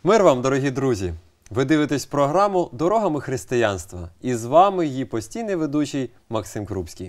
Мир вам, дорогі друзі! Ви дивитесь програму «Дорогами християнства» і з вами її постійний ведучий Максим Крупський.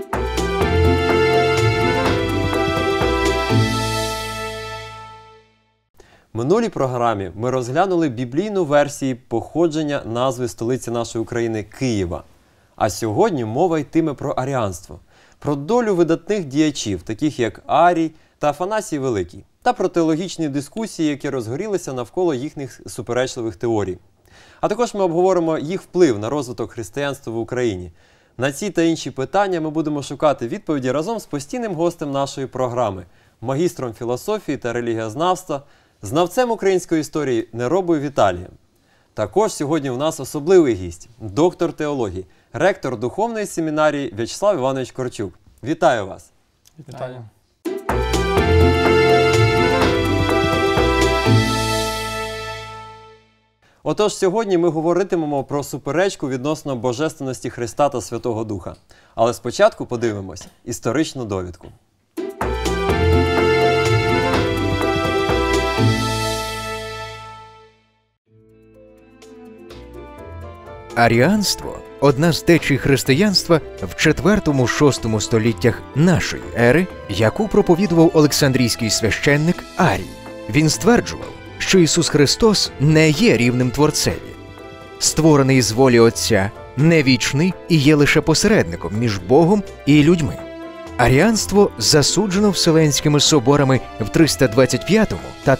В минулій програмі ми розглянули біблійну версію походження назви столиці нашої України – Києва. А сьогодні мова йтиме про аріанство, про долю видатних діячів, таких як Арій та Афанасій Великий, та про теологічні дискусії, які розгорілися навколо їхніх суперечливих теорій. А також ми обговоримо їх вплив на розвиток християнства в Україні. На ці та інші питання ми будемо шукати відповіді разом з постійним гостем нашої програми, магістром філософії та релігієзнавства, знавцем української історії Неробою Віталієм. Також сьогодні у нас особливий гість – доктор теології, ректор духовної семінарії В'ячеслав Іванович Корчук. Вітаю вас! Вітаю! Отож, сьогодні ми говоритимемо про суперечку відносно божественності Христа та Святого Духа. Але спочатку подивимось історичну довідку. Аріанство – одна з течій християнства в 4-6 століттях нашої ери, яку проповідував Олександрійський священник Арій. Він стверджував, що Ісус Христос не є рівним Творцеві. Створений з волі Отця, не вічний і є лише посередником між Богом і людьми. Аріанство засуджено Вселенськими соборами в 325 та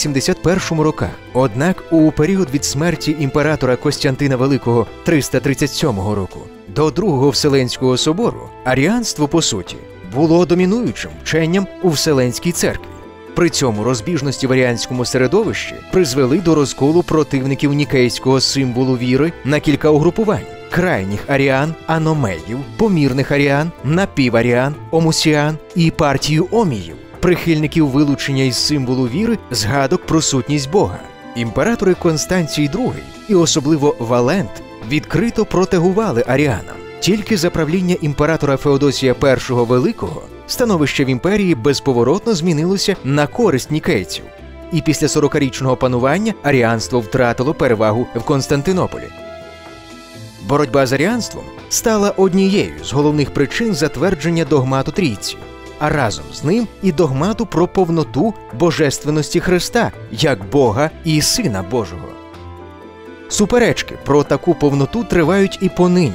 381 роках. Однак у період від смерті імператора Костянтина Великого 337 року до Другого Вселенського собору аріанство, по суті, було домінуючим вченням у Вселенській церкві. При цьому розбіжності в аріанському середовищі призвели до розколу противників нікейського символу віри на кілька угрупувань: крайніх аріан, аномеїв, помірних аріан, напіваріан, омусіан і партію оміїв, прихильників вилучення із символу віри згадок про сутність Бога. Імператори Констанцій II і особливо Валент відкрито протегували аріанам. Тільки за правління імператора Феодосія І Великого становище в імперії безповоротно змінилося на користь нікейців. І після 40-річного панування аріанство втратило перевагу в Константинополі. Боротьба з аріанством стала однією з головних причин затвердження догмату Трійці, а разом з ним і догмату про повноту божественності Христа як Бога і Сина Божого. Суперечки про таку повноту тривають і понині.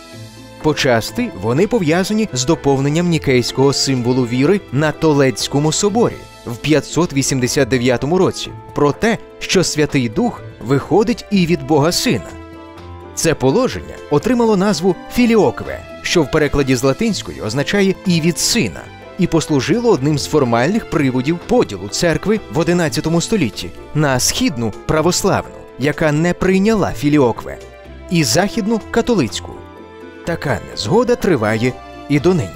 Почасти вони пов'язані з доповненням нікейського символу віри на Толедському соборі в 589 році про те, що Святий Дух виходить і від Бога Сина. Це положення отримало назву «філіокве», що в перекладі з латинської означає «і від Сина», і послужило одним з формальних приводів поділу церкви в XI столітті на східну православну, яка не прийняла філіокве, і західну католицьку. Така незгода триває і донині.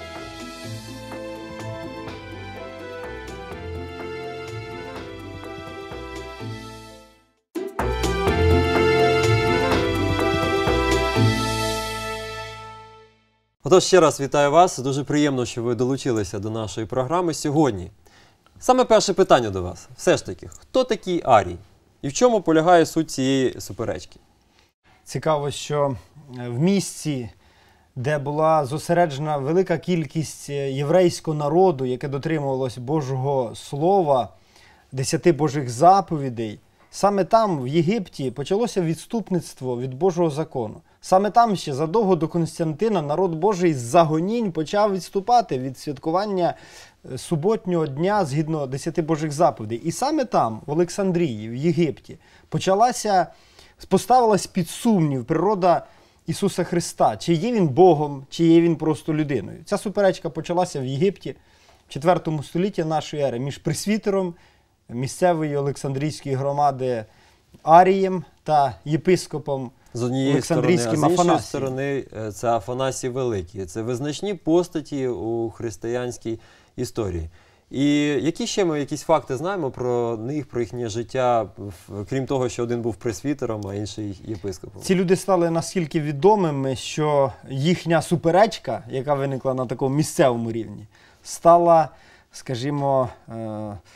Отож, ще раз вітаю вас. Дуже приємно, що ви долучилися до нашої програми сьогодні. Саме перше питання до вас. Все ж таки, хто такий Арій? І в чому полягає суть цієї суперечки? Цікаво, що в місці, де була зосереджена велика кількість єврейського народу, яке дотримувалось Божого Слова, 10 Божих заповідей, саме там, в Єгипті, почалося відступництво від Божого закону. Саме там ще задовго до Константина народ Божий з загонінь почав відступати від святкування суботнього дня згідно 10 Божих заповідей. І саме там, в Олександрії, в Єгипті, поставилась під сумнів природа Ісуса Христа. Чи є Він Богом, чи є Він просто людиною. Ця суперечка почалася в Єгипті в 4 столітті нашої ери між пресвітером місцевої Олександрійської громади Арієм та єпископом з однієї сторони, а з іншої сторони це Афанасій Великий. Це визначні постаті у християнській історії. І які ще ми якісь факти знаємо про них, про їхнє життя, крім того, що один був пресвітером, а інший єпископом? Ці люди стали настільки відомими, що їхня суперечка, яка виникла на такому місцевому рівні, стала, скажімо,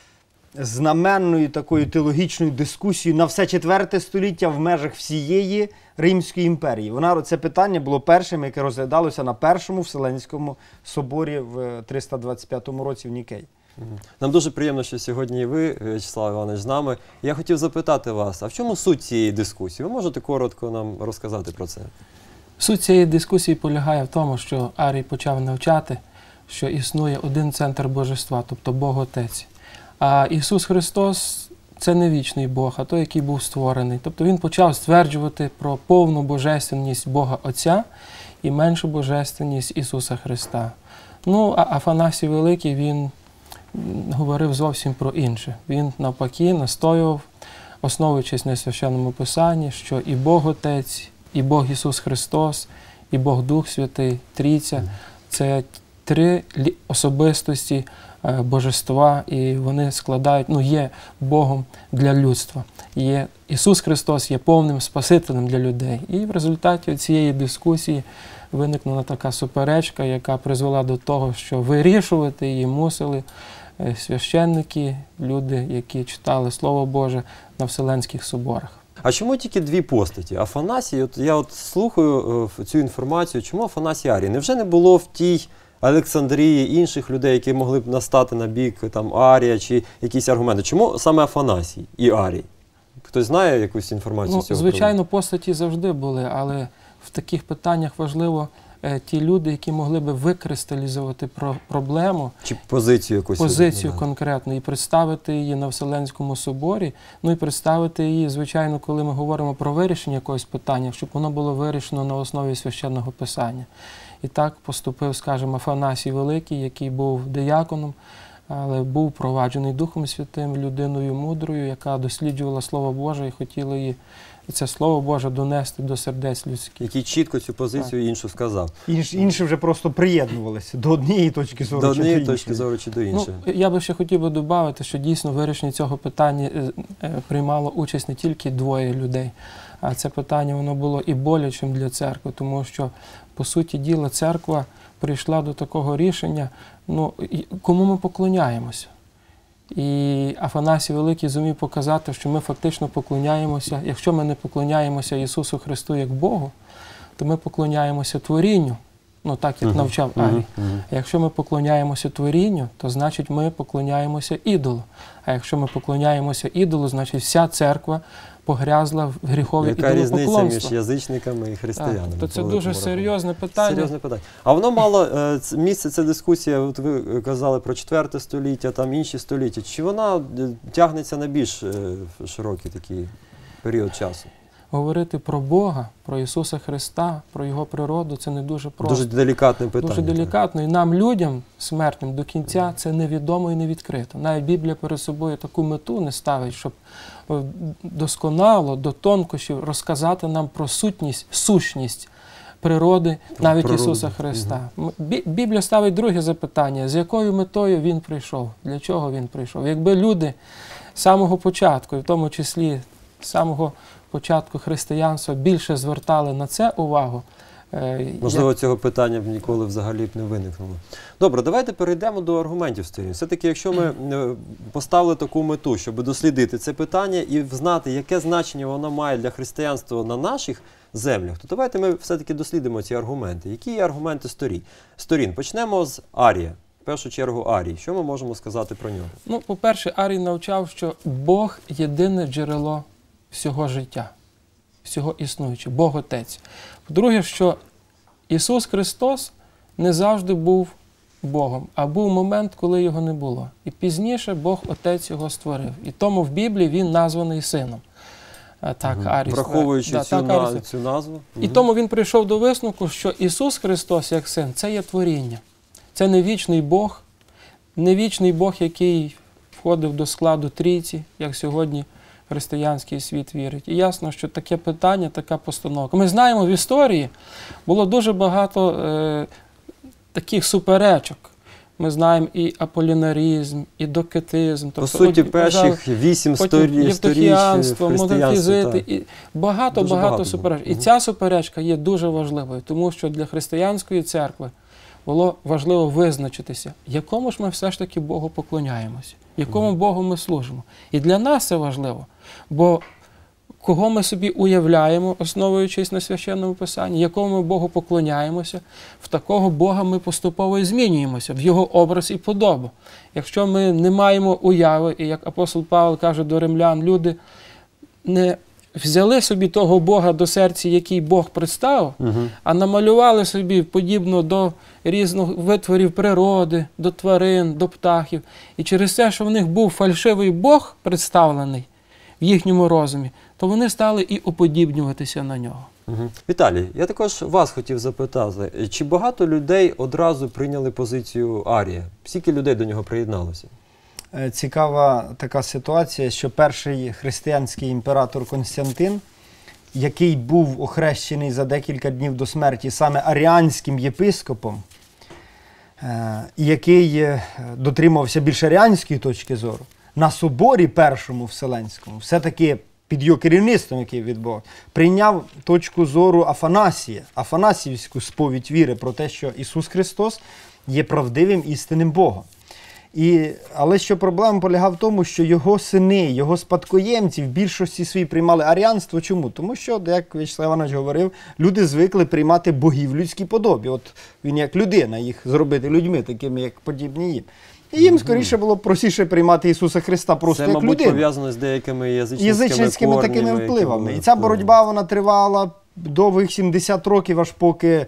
знаменною такою теологічною дискусією на все IV століття в межах всієї Римської імперії. Це питання було першим, яке розглядалося на Першому Вселенському соборі в 325 році в Нікеї. Нам дуже приємно, що сьогодні ви, В'ячеслав Іванович, з нами. Я хотів запитати вас, а в чому суть цієї дискусії? Ви можете коротко нам розказати про це? Суть цієї дискусії полягає в тому, що Арій почав навчати, що існує один центр божества, тобто Бог Отець. А Ісус Христос – це не вічний Бог, а той, який був створений. Тобто Він почав стверджувати про повну божественність Бога Отця і меншу божественність Ісуса Христа. Ну, а Афанасій Великий, він говорив зовсім про інше. Він навпаки настоював, основуючись на Священному Писанні, що і Бог Отець, і Бог Ісус Христос, і Бог Дух Святий, Трійця – це три особистості божества, і вони складають, є Богом для людства. Ісус Христос є повним Спасителем для людей. І в результаті цієї дискусії виникнула така суперечка, яка призвела до того, що вирішувати її мусили священники, люди, які читали Слово Боже на Вселенських соборах. А чому тільки дві постаті? Афанасій, я слухаю цю інформацію, чому Афанасій Арій? Невже не було в тій Олександрії інших людей, які могли б настати на бік Арія чи якісь аргументи? Чому саме Афанасій і Арій? Хтось знає якусь інформацію з цього? Звичайно, постаті завжди були, але в таких питаннях важливо ті люди, які могли би викристалізувати проблему. Чи позицію якусь? Позицію конкретну і представити її на Вселенському соборі, і представити її, звичайно, коли ми говоримо про вирішення якогось питання, щоб воно було вирішено на основі Священного Писання. І так поступив, скажімо, Афанасій Великий, який був дияконом, але був проваджений Духом Святим, людиною мудрою, яка досліджувала Слово Боже і хотіла її, це Слово Боже донести до сердець людських. Який чітко цю позицію іншу сказав. Інші вже просто приєднувалися до однієї точки зору чи до іншої. До однієї точки зору чи до іншої. Я би ще хотів би додати, що дійсно вирішення цього питання приймало участь не тільки двоє людей, а це питання воно було і болячим для церкви, тому що, по суті діла, церква прийшла до такого рішення, кому ми поклоняємося. І Афанасій Великий зумів показати, що ми фактично поклоняємося, якщо ми не поклоняємося Ісусу Христу як Богу, то ми поклоняємося творінню, так як навчав Арій. А якщо ми поклоняємося творінню, то значить ми поклоняємося ідолу. А якщо ми поклоняємося ідолу, значить вся церква погрязла в гріхові ідолопоклонства. Яка різниця між язичниками і християнами? То це дуже серйозне питання. Серйозне питання. А воно мало місце, ця дискусія, от ви казали про IV століття, там інші століття. Чи вона тягнеться на більш широкий такий період часу? Говорити про Бога, про Ісуса Христа, про Його природу – це не дуже просто. Дуже делікатне питання. Дуже делікатно. І нам, людям, смертним, до кінця це невідомо і не відкрито. Навіть Біблія перед собою таку мету не ставить, щоб досконало, до тонкощів розказати нам про сущність природи, навіть Ісуса Христа. Біблія ставить друге запитання, з якою метою Він прийшов, для чого Він прийшов. Якби люди з самого початку, і в тому числі з самого початку християнства, більше звертали на це увагу. Можливо, цього питання б ніколи взагалі б не виникнуло. Добре, давайте перейдемо до аргументів сторін. Все-таки, якщо ми поставили таку мету, щоб дослідити це питання і знати, яке значення воно має для християнства на наших землях, то давайте ми все-таки дослідимо ці аргументи. Які є аргументи сторін? Почнемо з Арія. В першу чергу Арій. Що ми можемо сказати про нього? По-перше, Арій навчав, що Бог – єдине джерело всього життя, всього існуючого, Бог Отець. По-друге, що Ісус Христос не завжди був Богом, а був момент, коли Його не було. І пізніше Бог Отець Його створив. І тому в Біблії Він названий Сином. Так, Арій. Враховуючи цю назву. І тому він прийшов до висновку, що Ісус Христос як Син – це є творіння. Це не вічний Бог, який входив до складу Трійці, як сьогодні християнський світ вірить. І ясно, що таке питання, така постановка. Ми знаємо, в історії було дуже багато таких суперечок. Ми знаємо і аполінарізм, і докетизм. По суті, перших 8 сторіч монотеїзити, і багато суперечок. І ця суперечка є дуже важливою, тому що для християнської церкви було важливо визначитися, якому ж ми все ж таки Богу поклоняємося. якому Богу ми служимо. І для нас це важливо, бо кого ми собі уявляємо, основуючись на Священному Писанні, якому ми Богу поклоняємося, в такого Бога ми поступово і змінюємося, в Його образ і подобу. Якщо ми не маємо уяви, і як апостол Павло каже до римлян, люди не взяли собі того Бога до серця, який Бог представив, а намалювали собі подібно до різних витворів природи, до тварин, до птахів. І через те, що в них був фальшивий Бог представлений в їхньому розумі, то вони стали і уподібнюватися на нього. Віталій, я також вас хотів запитати, чи багато людей одразу прийняли позицію Арія? Скільки людей до нього приєдналося? Цікава така ситуація, що перший християнський імператор Константин, який був охрещений за декілька днів до смерті саме аріанським єпископом, який дотримувався більш аріанської точки зору, на соборі Першому Вселенському, все-таки під його керівництвом, який від Бога, прийняв точку зору Афанасія, афанасіївську сповідь віри про те, що Ісус Христос є правдивим істинним Богом. Але що проблема полягала в тому, що його сини, його спадкоємці в більшості своїй приймали аріанство. Чому? Тому що, як В'ячеслав Іванович говорив, люди звикли приймати богів в людській подобі. От він як людина, їх зробити людьми, такими, як подібні їм. І їм скоріше було простіше приймати Ісуса Христа просто як людину. Це, мабуть, пов'язано з деякими язичницькими такими впливами. І ця боротьба, вона тривала довгих 70 років, аж поки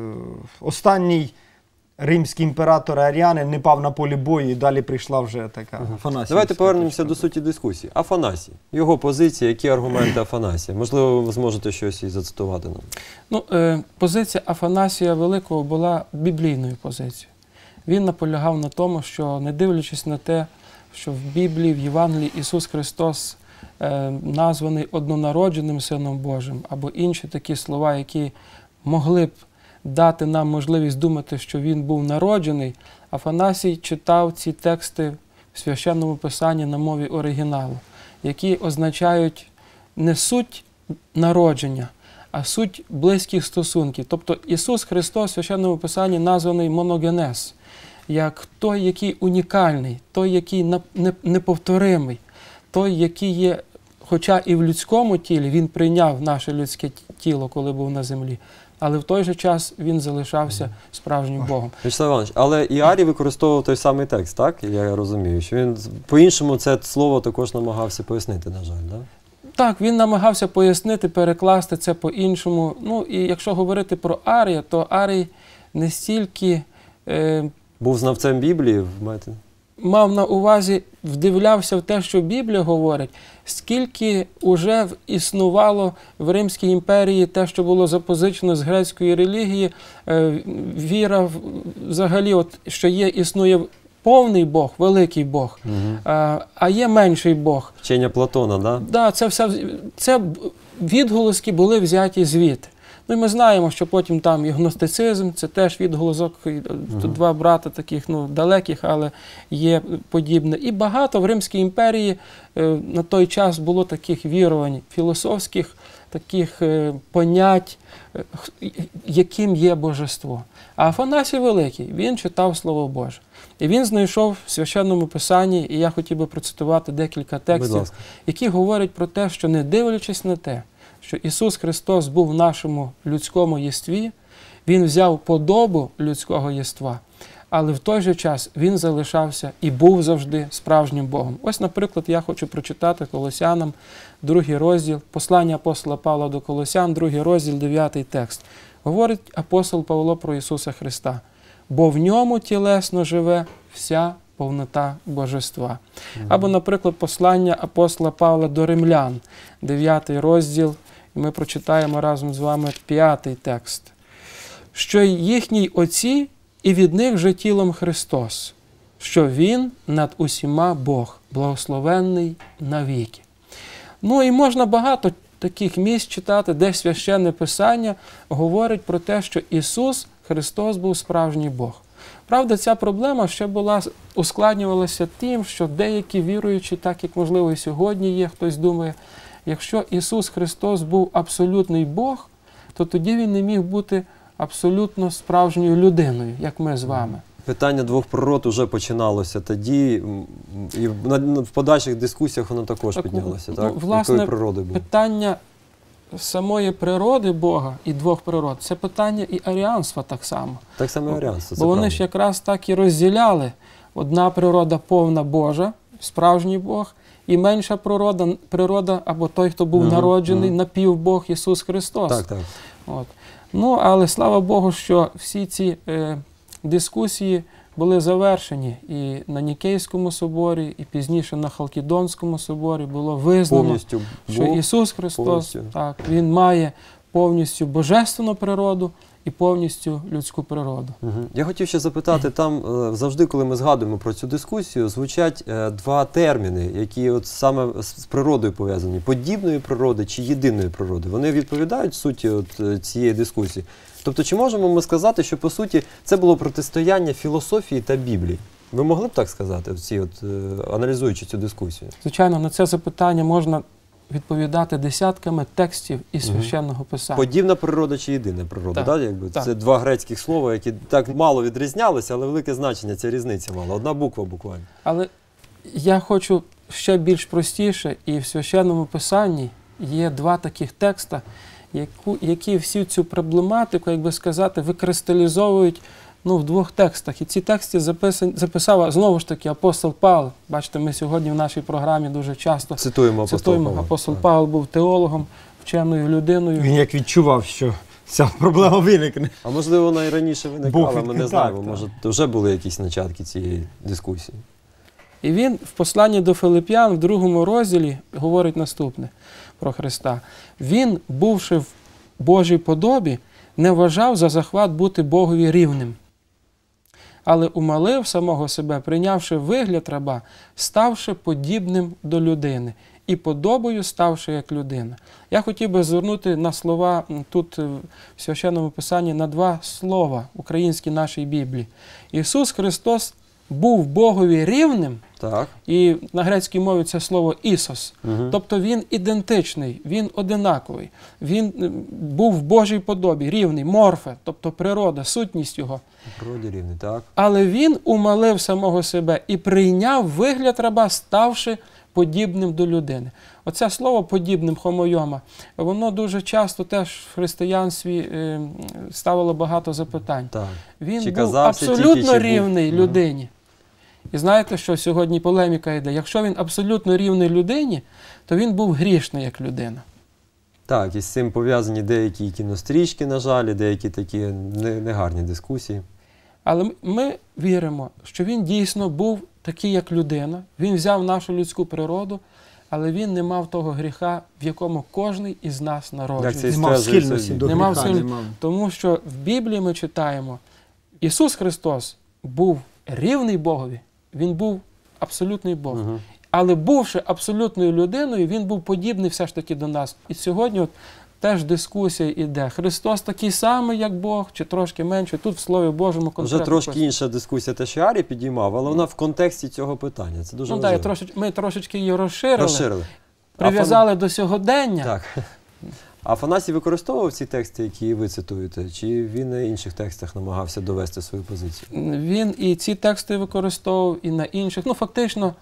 останній римський імператор аріянин не пав на полі бою, і далі прийшла вже така Афанасія. Давайте повернемося до суті дискусії. Афанасій. Його позиція, які аргументи Афанасія? Можливо, ви зможете щось і зацитувати нам. Позиція Афанасія Великого була біблійною позицією. Він наполягав на тому, що, не дивлячись на те, що в Біблії, в Євангелії Ісус Христос названий однонародженим Сином Божим, або інші такі слова, які могли б дати нам можливість думати, що Він був народжений, Афанасій читав ці тексти в Священному Писанні на мові оригіналу, які означають не суть народження, а суть близьких стосунків. Тобто Ісус Христос в Священному Писанні названий моногенез, як той, який унікальний, той, який неповторимий, той, який є, хоча і в людському тілі, Він прийняв наше людське тіло, коли був на землі, але в той же час він залишався справжнім Богом. В'ячеслав Іванович, але і Арій використовував той самий текст, так? Я розумію, що він по-іншому це слово також намагався пояснити, на жаль, так? Так, він намагався пояснити, перекласти це по-іншому. Ну, і якщо говорити про Арія, то Арій не стільки був знавцем Біблії, маєте? Мав на увазі, вдивлявся в те, що Біблія говорить, скільки вже існувало в Римській імперії те, що було запозичено з грецької релігії, віра взагалі, що існує повний Бог, великий Бог, а є менший Бог. Вчення Платона, так? Да, це відголоски були взяті звідти. Ну і ми знаємо, що потім там і гностицизм, це теж відголосок, два брата таких, далеких, але є подібне. І багато в Римській імперії на той час було таких вірувань, філософських таких понять, яким є божество. А Афанасій Великий, він читав Слово Боже. І він знайшов в Священному Писанні, і я хотів би процитувати декілька текстів, які говорять про те, що не дивлячись на те, що Ісус Христос був в нашому людському єстві, Він взяв подобу людського єства, але в той же час Він залишався і був завжди справжнім Богом. Ось, наприклад, я хочу прочитати Колосянам, 2 розділ, послання апостола Павла до Колосян, 2 розділ, 9 текст. Говорить апостол Павло про Ісуса Христа. «Бо в ньому тілесно живе вся повнота божества». Або, наприклад, послання апостола Павла до римлян, 9 розділ, і ми прочитаємо разом з вами 5 текст. «Що їхній Отці, і від них же тілом Христос, що Він над усіма Бог, благословенний навіки». Ну і можна багато таких місць читати, де Священне Писання говорить про те, що Ісус Христос був справжній Бог. Правда, ця проблема ще ускладнювалася тим, що деякі віруючі, так як можливо і сьогодні є, хтось думає, якщо Ісус Христос був абсолютний Бог, то тоді Він не міг бути абсолютно справжньою людиною, як ми з вами. Питання двох природ вже починалося тоді, і в подальших дискусіях воно також Так, піднялося. ну, Так? власне, Якої природи було? Питання самої природи Бога і двох природ – це питання і аріанства так само. Так само і аріанство, це Бо вони правда. ж якраз так і розділяли. Одна природа повна Божа, справжній Бог, і менша природа або той, хто був народжений, напівбог Ісус Христос. Так, так. От. Ну, але слава Богу, що всі ці дискусії були завершені і на Нікейському соборі, і пізніше на Халкідонському соборі було визнано, Повністю що Бог, Ісус Христос, повністю. так, Він має повністю божественну природу і повністю людську природу. Мгм. Я хотів ще запитати, там завжди, коли ми згадуємо про цю дискусію, звучать два терміни, які от саме з природою пов'язані. Подібної природи чи єдиної природи. Вони відповідають суті от цієї дискусії. Тобто, чи можемо ми сказати, що, по суті, це було протистояння філософії та Біблії? Ви могли б так сказати, аналізуючи цю дискусію? Звичайно, на це запитання можна відповідати десятками текстів із Священного Писання. Подібна природа чи єдина природа? Так, Да? Якби так. Це два грецьких слова, які так мало відрізнялися, але велике значення ця різниця мала. Одна буква буквально. Але я хочу ще більш простіше, і в Священному Писанні є два таких текста, які всю цю проблематику, як би сказати, викристалізовують в двох текстах. І ці тексти записав, знову ж таки, апостол Павло. Бачите, ми сьогодні в нашій програмі дуже часто Цитуємо апостола Павла. Апостол Павло був теологом, вченою людиною. Він як відчував, що ця проблема виникне. А можливо, вона і раніше виникала, Бог ми не відкидав, знаємо. так. Може, вже були якісь начатки цієї дискусії. І він в посланні до Филип'ян в 2 розділі говорить наступне про Христа. Він, бувши в Божій подобі, не вважав за захват бути Богові рівним, але умалив самого себе, прийнявши вигляд раба, ставши подібним до людини і подобою ставши як людина. Я хотів би звернути на слова тут в Священному Писанні на два слова українській нашій Біблії. Ісус Христос був Богові рівним, Так. і на грецькій мові це слово «ісос». Угу. Тобто він ідентичний, він одинаковий, він був в Божій подобі, рівний, морфе, тобто природа, сутність його. Природі рівний, так. Але він умалив самого себе і прийняв вигляд раба, ставши подібним до людини. Оце слово «подібним» хомойома, воно дуже часто теж в християнстві ставило багато запитань. Так. Він Чи був казався тільки, абсолютно чи був? рівний людині. І знаєте, що сьогодні полеміка йде? Якщо він абсолютно рівний людині, то він був грішний як людина. Так, і з цим пов'язані деякі кінострічки, на жаль, і деякі такі негарні дискусії. Але ми віримо, що він дійсно був такий, як людина. Він взяв нашу людську природу, але він не мав того гріха, в якому кожен із нас Як народжується. це Не мав стверджує схильності сьогодні? до Не мав гріха, схиль- не мав. Тому що в Біблії ми читаємо, Ісус Христос був рівний Богові, Він був абсолютний Бог. Мгм. Але бувши абсолютною людиною, він був подібний все ж таки до нас. І сьогодні теж дискусія йде. Христос такий самий, як Бог, чи трошки менше. Тут в Слові Божому Вже конкретно. трошки інша дискусія, те, що Арій підіймав, але вона в контексті цього питання. Це дуже Ну, важливо. ми трошечки її розширили, Розширили. прив'язали до сьогодення. Так. Афанасій використовував ці тексти, які ви цитуєте, чи він на інших текстах намагався довести свою позицію? Він і ці тексти використовував, і на інших. Ну, фактично,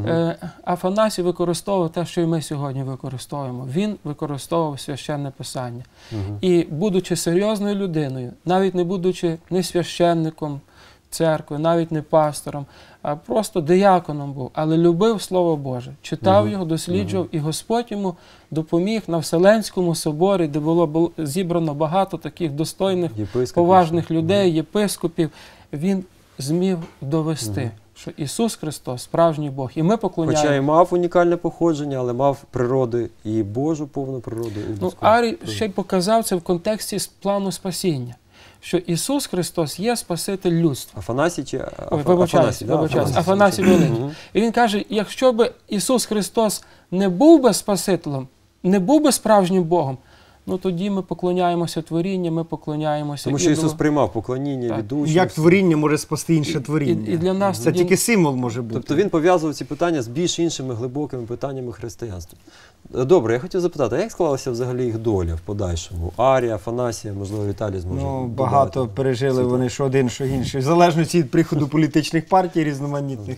Афанасій використовував те, що і ми сьогодні використовуємо. Він використовував Священне Писання. І будучи серйозною людиною, навіть не будучи не священником церкви, навіть не пастором, а просто дияконом був, але любив Слово Боже, читав його, досліджував, і Господь йому допоміг на Вселенському соборі, де було зібрано багато таких достойних, Єпископів. поважних людей, єпископів. Він зміг довести, що Ісус Христос – справжній Бог. І ми поклоняємо. Хоча і мав унікальне походження, але мав природи і Божу повну природу, і людську. Арій природу. ще й показав це в контексті плану спасіння, що Ісус Христос є Спаситель людства. Афанасій чи Вибачаюсь, Афанасій Великий. І він каже, якщо б Ісус Христос не був би Спасителем, не був би справжнім Богом, ну тоді ми поклоняємося творінню, ми поклоняємося Тому що ідолу. Ісус приймав поклоніння Так. від учнів. Як творіння може спасти інше творіння? І для нас Це тоді- тільки символ може бути. Тобто він пов'язував ці питання з більш іншими глибокими питаннями християнства. Добре, я хотів запитати, а як склалася взагалі їх доля в подальшому? Арія, Афанасія, можливо, Віталій зможе Ну, додати. багато пережили вони, що один, що інший. В залежності від приходу політичних партій різноманітних.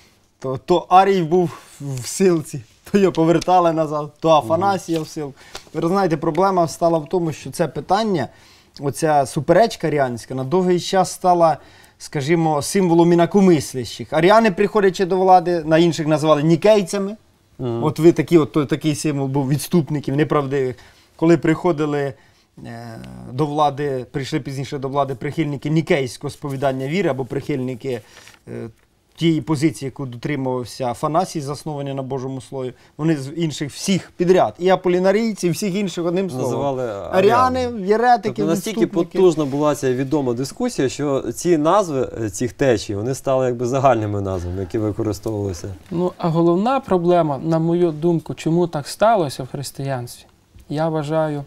То Арій був в силці, то його повертали назад, то Афанасія в силку. Ви знаєте, проблема стала в тому, що це питання, оця суперечка аріанська, на довгий час стала, скажімо, символом інакомислящих. Аріани, приходячи до влади, на інших називали нікейцями. От ви такі, такий символ був відступників, неправдивих. Коли приходили до влади, прийшли пізніше до влади прихильники нікейського сповідання віри або прихильники тієї позиції, яку дотримувався Афанасій, засновані на Божому Слові, вони з інших всіх підряд, і аполінарійці, і всіх інших одним словом. Називали Аріани, єретики, Тобто настільки відступники. потужна була ця відома дискусія, що ці назви цих течій, вони стали якби загальними назвами, які використовувалися. Ну, а головна проблема, на мою думку, чому так сталося в християнстві, я вважаю,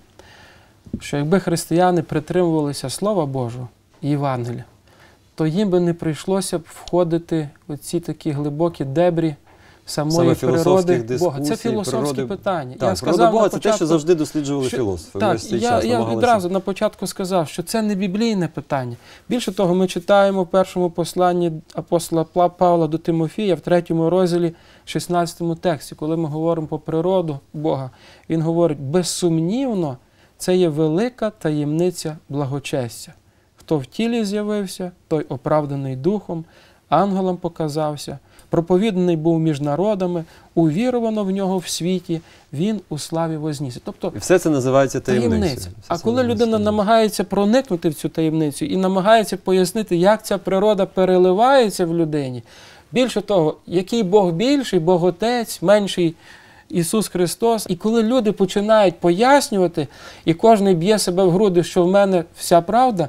що якби християни притримувалися Слова Божого і Євангелія, то їм би не прийшлося б входити в ці такі глибокі дебрі самої Саме природи філософських Бога. Це дискусій, філософські природи- питання. Так, природа Бога – це те, що завжди досліджували філософи. Так, Весь цей я час намагалися. відразу на початку сказав, що це не біблійне питання. Більше того, ми читаємо в першому посланні апостола Павла до Тимофія в 3 розділі, 16 тексті, коли ми говоримо про природу Бога. Він говорить, безсумнівно, це є велика таємниця благочестя. Хто в тілі з'явився, той оправданий духом, ангелам показався, проповіданий був між народами, увірувано в нього в світі, він у славі вознісся. Тобто І все це називається таємницею. таємниця. Все А це коли називається людина таємницею. намагається проникнути в цю таємницю і намагається пояснити, як ця природа переливається в людині, більше того, який Бог більший, Бог Отець, менший Ісус Христос. І коли люди починають пояснювати, і кожен б'є себе в груди, що в мене вся правда,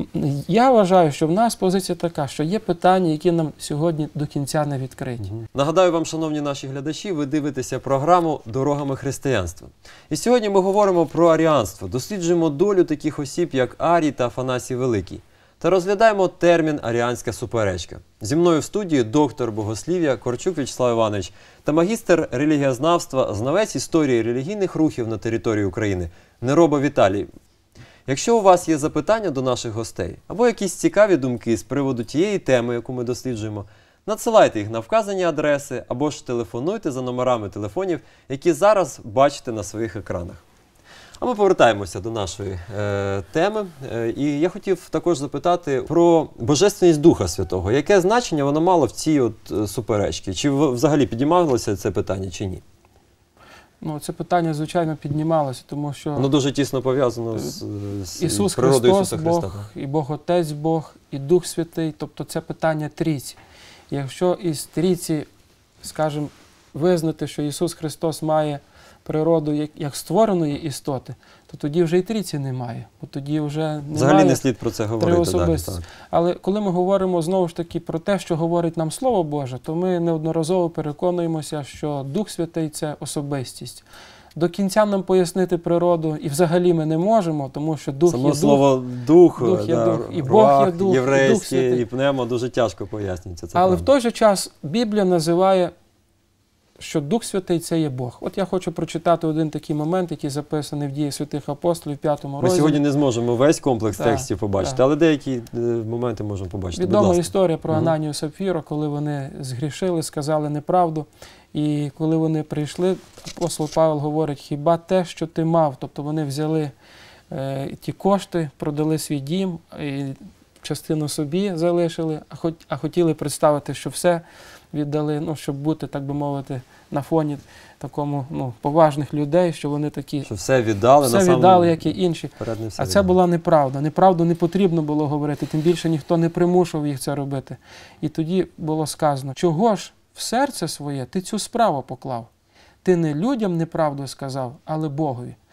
я вважаю, що в нас позиція така, що є питання, які нам сьогодні до кінця не відкриті. Нагадаю вам, шановні наші глядачі, ви дивитеся програму «Дорогами християнства». І сьогодні ми говоримо про аріанство, досліджуємо долю таких осіб, як Арій та Афанасій Великий. Та розглядаємо термін «аріанська суперечка». Зі мною в студії доктор богослів'я Корчук В'ячеслав Іванович та магістр релігієзнавства, знавець історії релігійних рухів на території України Нероба Віталій. Якщо у вас є запитання до наших гостей або якісь цікаві думки з приводу тієї теми, яку ми досліджуємо, надсилайте їх на вказані адреси або ж телефонуйте за номерами телефонів, які зараз бачите на своїх екранах. А ми повертаємося до нашої теми. І я хотів також запитати про божественність Духа Святого. Яке значення воно мало в цій суперечці? Чи взагалі піднімалося це питання, чи ні? Ну, це питання, звичайно, піднімалося, тому що Воно дуже тісно пов'язано з Ісус природою Христос Ісуса Христа. Бог, і Бог Отець Бог, і Дух Святий, тобто це питання трійці. Якщо із трійці, скажімо, визнати, що Ісус Христос має природу як створеної істоти, то тоді вже і трійці немає, бо тоді вже немає Взагалі не слід про це три говорити. особистості. Але коли ми говоримо знову ж таки про те, що говорить нам Слово Боже, то ми неодноразово переконуємося, що Дух Святий – це особистість. До кінця нам пояснити природу і взагалі ми не можемо, тому що Дух Само є слово «дух», Дух є да, Дух, і Бог руах, є Дух, і Дух єврейське, Святий. і пневмо дуже тяжко пояснюється. Це Але правда. в той же час Біблія називає, що Дух Святий – це є Бог. От я хочу прочитати один такий момент, який записаний в Дії святих апостолів, 5 розділі. Ми сьогодні не зможемо весь комплекс Так, текстів побачити, так. але деякі моменти можемо побачити. Будь Відома ласка. історія про Ананію і Сапфіру, коли вони згрішили, сказали неправду. І коли вони прийшли, апостол Павел говорить, хіба те, що ти мав, тобто вони взяли ті кошти, продали свій дім, і частину собі залишили, а хотіли представити, що все віддали, ну, щоб бути, так би мовити, на фоні такому поважних людей, що вони такі Що все віддали, все віддали, як і інші. вперед не все А це віддали. була неправда. Неправду не потрібно було говорити, тим більше ніхто не примушував їх це робити. І тоді було сказано, чого ж в серце своє ти цю справу поклав? Ти не людям неправду сказав, але Богові.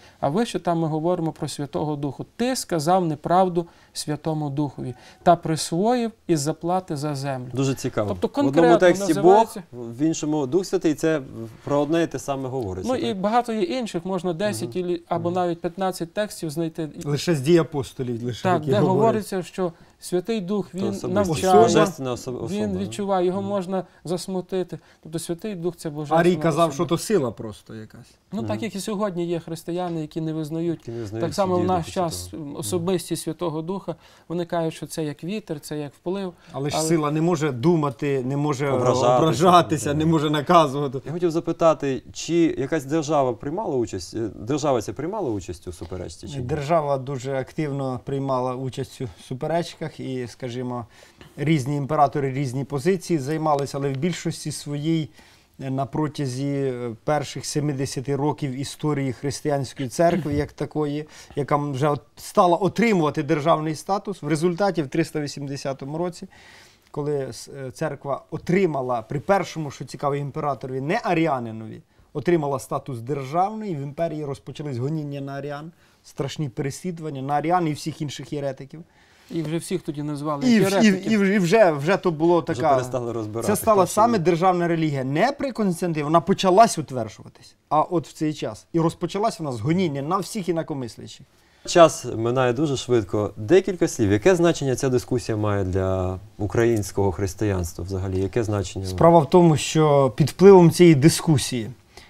А вище там ми говоримо про Святого Духу. Ти сказав неправду Святому Духові та присвоїв із заплати за землю. Дуже цікаво. Тобто В одному конкретно тексті називається... Бог, в іншому Дух Святий, це про одне і те саме говориться. Ну і багато є інших, можна 10 або навіть 15 текстів знайти. Лише з дій апостолів, лише Так, які де говорять. говориться, що Святий Дух, Це Він особистість, навчає, божественна особа. Він відчуває, його можна засмутити. Тобто Святий Дух – це божественна Арій казав, особа. що то сила просто якась. Ну так як і сьогодні є християни, які не визнають. Які не визнають Так само в дію наш Духа час Святого. особистість Святого Духа, вони кажуть, що це як вітер, це як вплив. Але ж сила не може думати, не може Ображатися, ображатися, не може наказувати. Я хотів запитати, чи якась держава приймала участь, держава ця приймала участь у суперечці? Чи ні? Держава дуже активно приймала участь у суперечках і, скажімо, різні імператори, різні позиції займалися, але в більшості своїй на протязі перших 70 років історії християнської церкви, як такої, яка вже стала отримувати державний статус, в результаті в 380 році, коли церква отримала при першому, що цікаво, імператорові, не аріанинові, отримала статус державний, в імперії розпочались гоніння на аріан, страшні переслідування на аріан і всіх інших єретиків. І вже всіх тоді назвали І єретиків. вже то було Вже така... перестали розбирати. Це стала саме державна релігія. Не при Константині, вона почалась утверджуватись, а от в цей час. І розпочалась вона з гоніння на всіх інакомислячих. Час минає дуже швидко. Декілька слів. Яке значення ця дискусія має для українського християнства взагалі? Яке значення? Справа в тому, що під впливом цієї дискусії,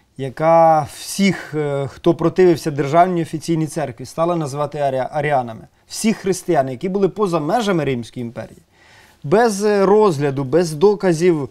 яка всіх, хто противився державній офіційній церкві, стала називати аріанами, всі християни, які були поза межами Римської імперії, без розгляду, без доказів,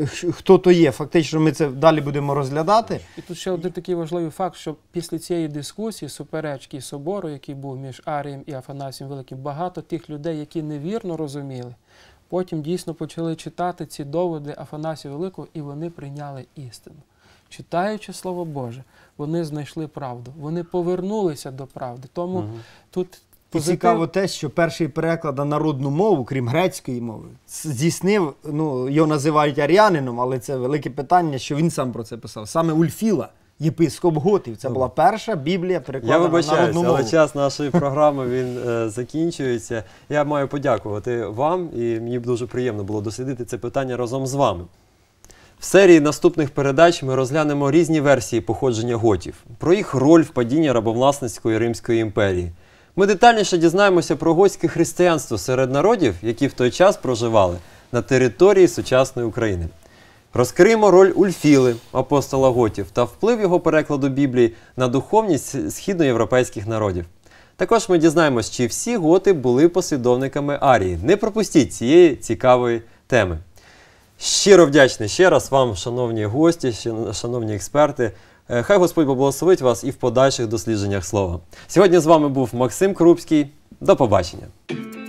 хто то є. Фактично ми це далі будемо розглядати. І тут ще один такий важливий факт, що після цієї дискусії, суперечки собору, який був між Арієм і Афанасієм Великим, багато тих людей, які невірно розуміли, потім дійсно почали читати ці доводи Афанасія Великого, і вони прийняли істину. Читаючи Слово Боже, вони знайшли правду, вони повернулися до правди. Тому тут І цікаво те, що перший переклад на народну мову, крім грецької мови, здійснив, його називають аріанином, але це велике питання, що він сам про це писав. Саме Ульфіла, єпископ Готів. Це була перша Біблія, перекладена на народну вибачаюся, мову. але час нашої програми він закінчується. Я маю подякувати вам, і мені дуже приємно було дослідити це питання разом з вами. В серії наступних передач ми розглянемо різні версії походження готів, про їх роль в падінні рабовласницької Римської імперії. Ми детальніше дізнаємося про готське християнство серед народів, які в той час проживали на території сучасної України. Розкриємо роль Ульфіли, апостола готів, та вплив його перекладу Біблії на духовність східноєвропейських народів. Також ми дізнаємось, чи всі готи були послідовниками Арії. Не пропустіть цієї цікавої теми. Щиро вдячний ще раз вам, шановні гості, шановні експерти. Хай Господь поблагословить вас і в подальших дослідженнях слова. Сьогодні з вами був Максим Крупський. До побачення.